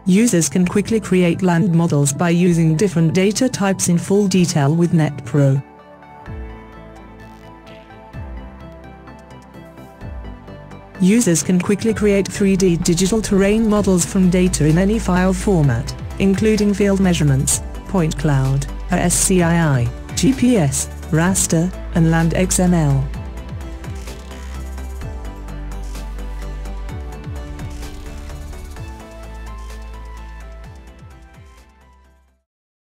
Users can quickly create land models by using different data types in full detail with NETPRO. Users can quickly create 3D digital terrain models from data in any file format, including field measurements, point cloud, ASCII, GPS, raster, and land XML.